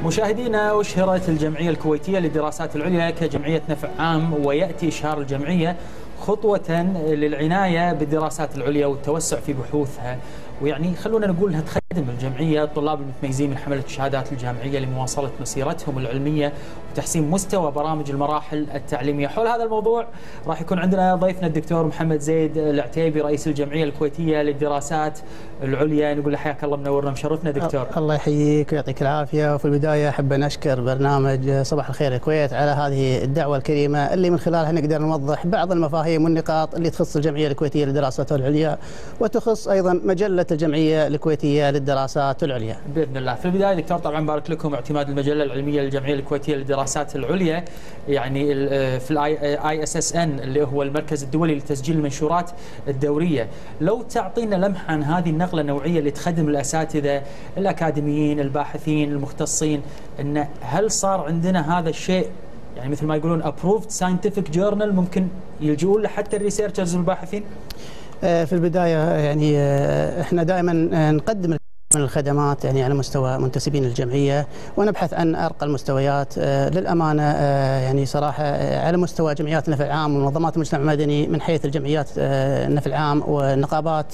مشاهدينا، أشهرت الجمعية الكويتية للدراسات العليا كجمعية نفع عام، ويأتي إشهار الجمعية خطوة للعناية بالدراسات العليا والتوسع في بحوثها، ويعني خلونا نقول انها تخدم الجمعيه الطلاب المتميزين من حمله الشهادات الجامعيه لمواصله مسيرتهم العلميه وتحسين مستوى برامج المراحل التعليميه. حول هذا الموضوع راح يكون عندنا ضيفنا الدكتور محمد زيد العتيبي رئيس الجمعيه الكويتيه للدراسات العليا. نقول له حياك الله، منورنا مشرفنا دكتور. الله يحييك ويعطيك العافيه. وفي البدايه احب ان اشكر برنامج صباح الخير الكويت على هذه الدعوه الكريمه اللي من خلالها نقدر نوضح بعض المفاهيم والنقاط اللي تخص الجمعيه الكويتيه للدراسات العليا وتخص ايضا مجله الجمعيه الكويتيه للدراسات العليا باذن الله. في البدايه دكتور، طبعا بارك لكم اعتماد المجله العلميه للجمعيه الكويتيه للدراسات العليا يعني في الاي اس اس ان اللي هو المركز الدولي لتسجيل المنشورات الدوريه. لو تعطينا لمحه عن هذه النقله النوعيه اللي تخدم الاساتذه الاكاديميين الباحثين المختصين، ان هل صار عندنا هذا الشيء يعني مثل ما يقولون approved scientific journal ممكن يلجؤون له حتى الريسيرشرز والباحثين؟ في البداية يعني احنا دائما نقدم من الخدمات يعني على مستوى منتسبين الجمعية ونبحث عن أرقى المستويات. للأمانة يعني صراحة على مستوى جمعيات النفع العام ومنظمات المجتمع المدني من حيث الجمعيات النفع العام والنقابات،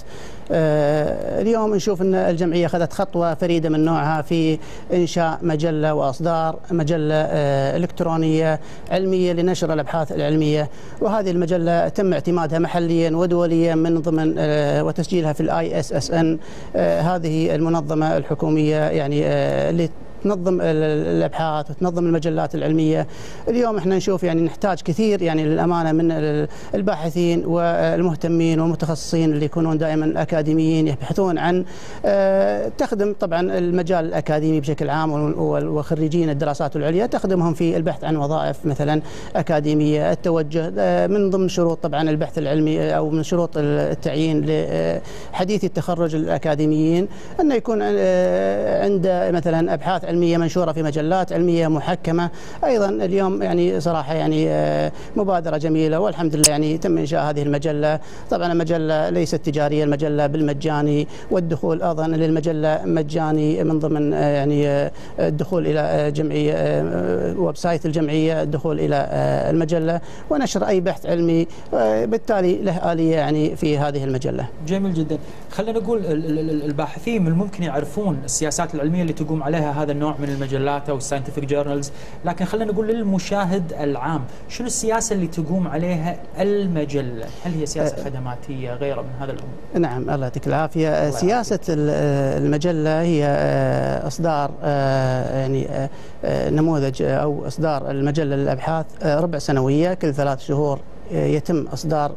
اليوم نشوف أن الجمعية أخذت خطوة فريدة من نوعها في إنشاء مجلة وإصدار مجلة إلكترونية علمية لنشر الأبحاث العلمية، وهذه المجلة تم اعتمادها محليا ودوليا من ضمن وتسجيلها في الاي اس اس ان، هذه المنظمة الحكومية يعني اللي تنظم الابحاث وتنظم المجلات العلميه. اليوم احنا نشوف يعني نحتاج كثير يعني للامانه من الباحثين والمهتمين والمتخصصين اللي يكونون دائما اكاديميين يبحثون عن تخدم طبعا المجال الاكاديمي بشكل عام وخريجين الدراسات العليا، تخدمهم في البحث عن وظائف مثلا اكاديميه. التوجه من ضمن شروط طبعا البحث العلمي او من شروط التعيين لحديثي التخرج الاكاديميين انه يكون عنده مثلا ابحاث علمية منشورة في مجلات علمية محكمة. أيضا اليوم يعني صراحة يعني مبادرة جميلة والحمد لله يعني تم إنشاء هذه المجلة. طبعا المجلة ليست تجارية، المجلة بالمجاني، والدخول أيضا للمجلة مجاني من ضمن يعني الدخول إلى جمعية ويب سايت الجمعية، الدخول إلى المجلة ونشر أي بحث علمي، بالتالي له آلية يعني في هذه المجلة. جميل جدا. خلينا نقول الباحثين من الممكن يعرفون السياسات العلمية اللي تقوم عليها هذا النوع من المجلات او الساينتفك جورنالز، لكن خلينا نقول للمشاهد العام شنو السياسه اللي تقوم عليها المجله؟ هل هي سياسه خدماتيه غيرها من هذا الامر؟ نعم، الله يعطيك العافيه. سياسه المجله هي اصدار يعني نموذج او اصدار المجله للابحاث ربع سنويه، كل 3 شهور يتم اصدار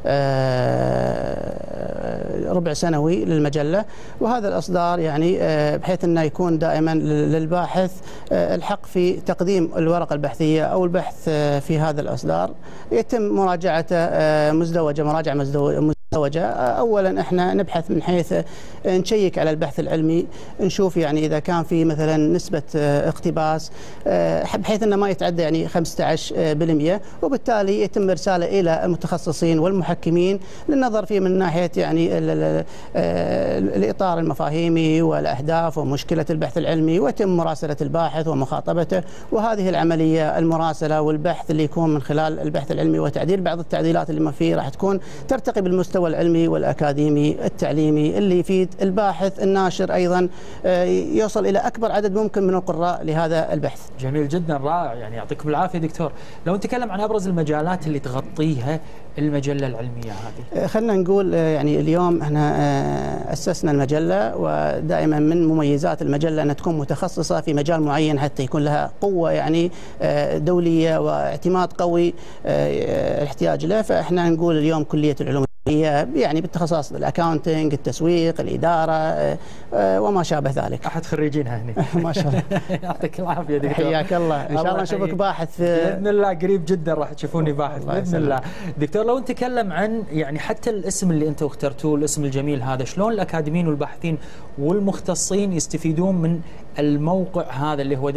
ربع سنوي للمجلة، وهذا الإصدار يعني بحيث أنه يكون دائما للباحث الحق في تقديم الورقة البحثية أو البحث في هذا الإصدار. يتم مراجعته مراجعة مزدوجة. اولا احنا نبحث من حيث نشيك على البحث العلمي، نشوف يعني اذا كان في مثلا نسبه اقتباس بحيث انه ما يتعدى يعني 15%، وبالتالي يتم ارساله الى المتخصصين والمحكمين للنظر فيه من ناحيه يعني الاطار المفاهيمي والاهداف ومشكله البحث العلمي، ويتم مراسله الباحث ومخاطبته. وهذه العمليه المراسله والبحث اللي يكون من خلال البحث العلمي وتعديل بعض التعديلات اللي ما فيه راح تكون ترتقي بالمستوى العلمي والأكاديمي التعليمي اللي يفيد الباحث الناشر أيضا يوصل إلى أكبر عدد ممكن من القراء لهذا البحث. جميل جدا، رائع، يعني يعطيكم العافية دكتور. لو نتكلم عن أبرز المجالات اللي تغطيها المجلة العلمية هذه، خلينا نقول يعني اليوم احنا أسسنا المجلة، ودائما من مميزات المجلة أنها تكون متخصصة في مجال معين حتى يكون لها قوة يعني دولية واعتماد قوي الاحتياج له. فاحنا نقول اليوم كلية العلوم يعني بالتخصص الاكاونتنج، التسويق، الاداره وما شابه ذلك. احد خريجينها هنا ما شاء الله. يعطيك العافيه دكتور. حياك الله، ان شاء الله نشوفك باحث باذن الله قريب جدا، راح تشوفوني باحث باذن الله. دكتور، لو نتكلم عن يعني حتى الاسم اللي انتم اخترتوه، الاسم الجميل هذا، شلون الاكاديميين والباحثين والمختصين يستفيدون من الموقع هذا اللي هو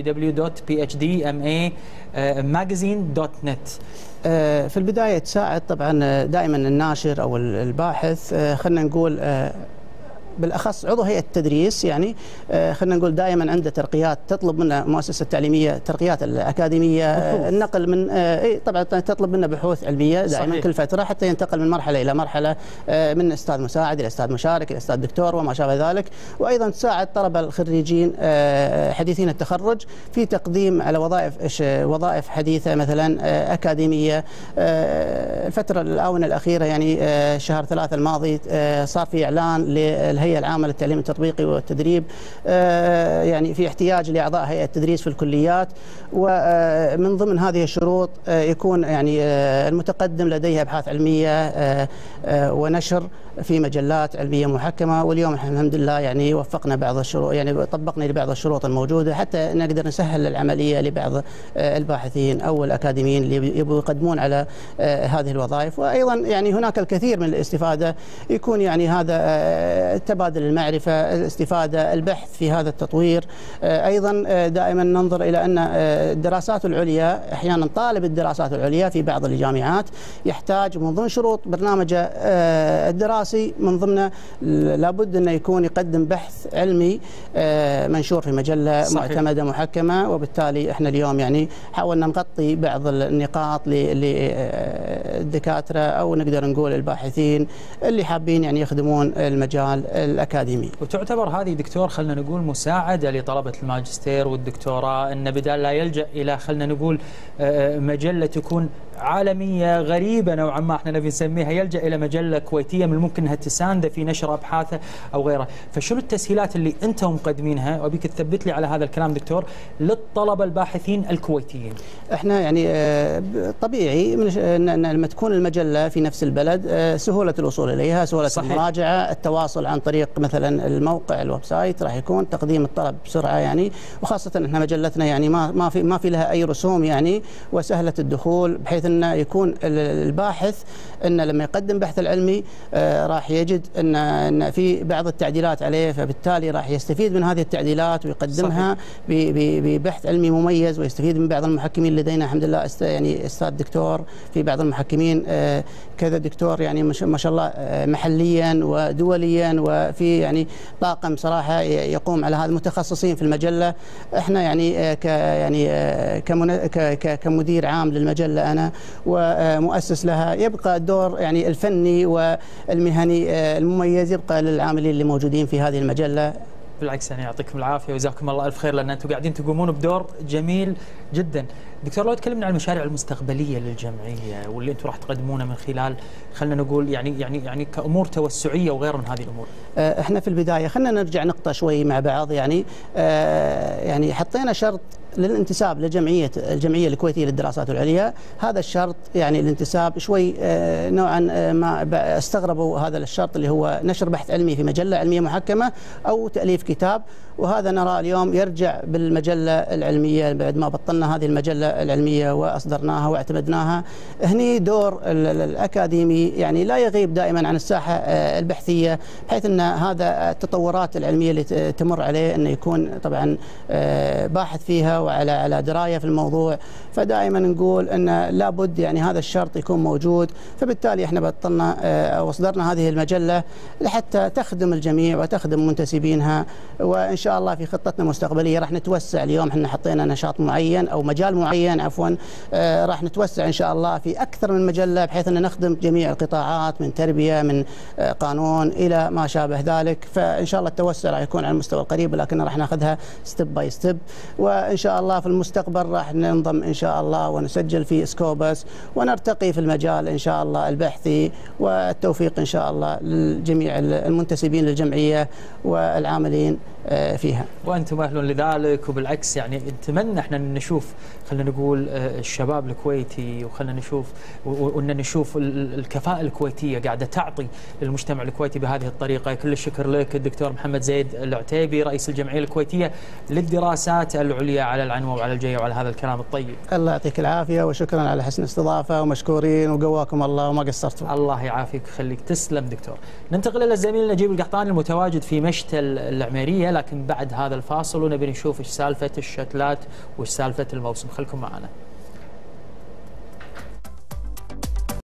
www.phdmamagazine.net؟ في البداية تساعد طبعا دائما الناشر أو الباحث، خلينا نقول بالاخص عضو هيئه التدريس يعني خلينا نقول دائما عنده ترقيات تطلب منا المؤسسه التعليميه، ترقيات الاكاديميه، النقل من طبعا تطلب منا بحوث علميه دائما صحيح. كل فتره حتى ينتقل من مرحله الى مرحله، من استاذ مساعد الى استاذ مشارك الى استاذ دكتور وما شابه ذلك. وايضا تساعد طلبه الخريجين حديثين التخرج في تقديم على وظائف حديثه مثلا اكاديميه. الفتره الاونه الاخيره يعني شهر 3 الماضي صار في اعلان للهيئه العامه للتعليم التطبيقي والتدريب يعني في احتياج لاعضاء هيئه التدريس في الكليات، ومن ضمن هذه الشروط يكون يعني المتقدم لديه ابحاث علميه ونشر في مجلات علميه محكمه. واليوم الحمد لله يعني وفقنا بعض الشروط، يعني طبقنا لبعض الشروط الموجوده حتى نقدر نسهل العمليه لبعض الباحثين او الاكاديميين اللي يبغوا يقدمون على هذه الوظائف. وايضا يعني هناك الكثير من الاستفاده، يكون يعني هذا تبادل المعرفه، الاستفاده، البحث في هذا التطوير. ايضا دائما ننظر الى ان الدراسات العليا احيانا طالب الدراسات العليا في بعض الجامعات يحتاج من ضمن شروط برنامجه الدراسي من ضمنه لابد انه يكون يقدم بحث علمي منشور في مجله صحيح. معتمده محكمه. وبالتالي احنا اليوم يعني حاولنا نغطي بعض النقاط للدكاتره او نقدر نقول الباحثين اللي حابين يعني يخدمون المجال الاكاديمي. وتعتبر هذه دكتور خلينا نقول مساعده لطلبه الماجستير والدكتوراه، ان بدال لا يلجا الى خلينا نقول مجله تكون عالميه غريبه نوعا ما احنا نبي نسميها، يلجا الى مجله كويتيه من الممكن انها تسانده في نشر ابحاثه او غيره. فشنو التسهيلات اللي انتم مقدمينها، وابيك تثبت لي على هذا الكلام دكتور، للطلبه الباحثين الكويتيين؟ احنا يعني طبيعي لما تكون المجله في نفس البلد سهوله الوصول اليها، سهوله صحيح. المراجعه، التواصل عن طريق مثلا الموقع الويب سايت راح يكون تقديم الطلب بسرعه يعني، وخاصه احنا مجلتنا يعني ما في لها اي رسوم يعني، وسهله الدخول بحيث انه يكون الباحث انه لما يقدم بحث العلمي راح يجد ان في بعض التعديلات عليه، فبالتالي راح يستفيد من هذه التعديلات ويقدمها ببحث علمي مميز، ويستفيد من بعض المحكمين لدينا الحمد لله يعني استاذ دكتور في بعض المحكمين كذا دكتور يعني ما شاء الله محليا ودوليا، وفي يعني طاقم صراحه يقوم على هذا المتخصصين في المجله. احنا يعني كمدير عام للمجله انا ومؤسس لها، يبقى الدور يعني الفني والمهني المميز يبقى للعاملين اللي موجودين في هذه المجله. بالعكس يعني يعطيكم العافيه وجزاكم الله الف خير، لان انتم قاعدين تقومون بدور جميل جدا. دكتور لو تكلمنا عن المشاريع المستقبليه للجمعيه واللي انتم راح تقدمونه من خلال خلينا نقول يعني كامور توسعيه وغير من هذه الامور. احنا في البدايه خلينا نرجع نقطه شوي مع بعض يعني حطينا شرط للانتساب لجمعيه الجمعيه الكويتيه للدراسات العليا. هذا الشرط يعني الانتساب شوي نوعا ما استغربوا هذا الشرط اللي هو نشر بحث علمي في مجله علميه محكمه او تاليف كتاب، وهذا نرى اليوم يرجع بالمجله العلميه بعد ما بطلنا هذه المجله العلميه واصدرناها واعتمدناها. هني دور الاكاديمي يعني لا يغيب دائما عن الساحه البحثيه، بحيث ان هذا التطورات العلميه اللي تمر عليه انه يكون طبعا باحث فيها وعلى درايه في الموضوع. فدائما نقول ان لابد يعني هذا الشرط يكون موجود، فبالتالي احنا بطلنا او اصدرنا هذه المجله لحتى تخدم الجميع وتخدم منتسبينها. وان شاء الله في خطتنا المستقبليه راح نتوسع. اليوم احنا حطينا نشاط معين او مجال معين عفوا، راح نتوسع ان شاء الله في اكثر من مجله بحيث ان نخدم جميع القطاعات من تربيه من قانون الى ما شابه ذلك. فان شاء الله التوسع راح يكون على المستوى القريب، لكن راح ناخذها ستيب باي ستيب، وان شاء الله في المستقبل راح ننضم ان شاء الله ونسجل في سكوبس ونرتقي في المجال ان شاء الله البحثي، والتوفيق ان شاء الله للجميع المنتسبين للجمعيه والعاملين فيها. وانتم اهل لذلك، وبالعكس يعني نتمنى احنا نشوف خلينا نقول الشباب الكويتي، وخلينا نشوف وان نشوف الكفاءه الكويتيه قاعده تعطي للمجتمع الكويتي بهذه الطريقه. كل الشكر لك الدكتور محمد زيد العتيبي رئيس الجمعيه الكويتيه للدراسات العليا على العنوه وعلى الجيه وعلى هذا الكلام الطيب. الله يعطيك العافيه وشكرا على حسن الاستضافه ومشكورين وقواكم الله وما قصرتوا. الله يعافيك ويخليك، تسلم دكتور. ننتقل الى الزميل نجيب القحطاني المتواجد في مشتل العميريه، لكن بعد هذا الفاصل ونبي نشوف ايش سالفه الشتلات وايش سالفه الموسم. خلكم معنا.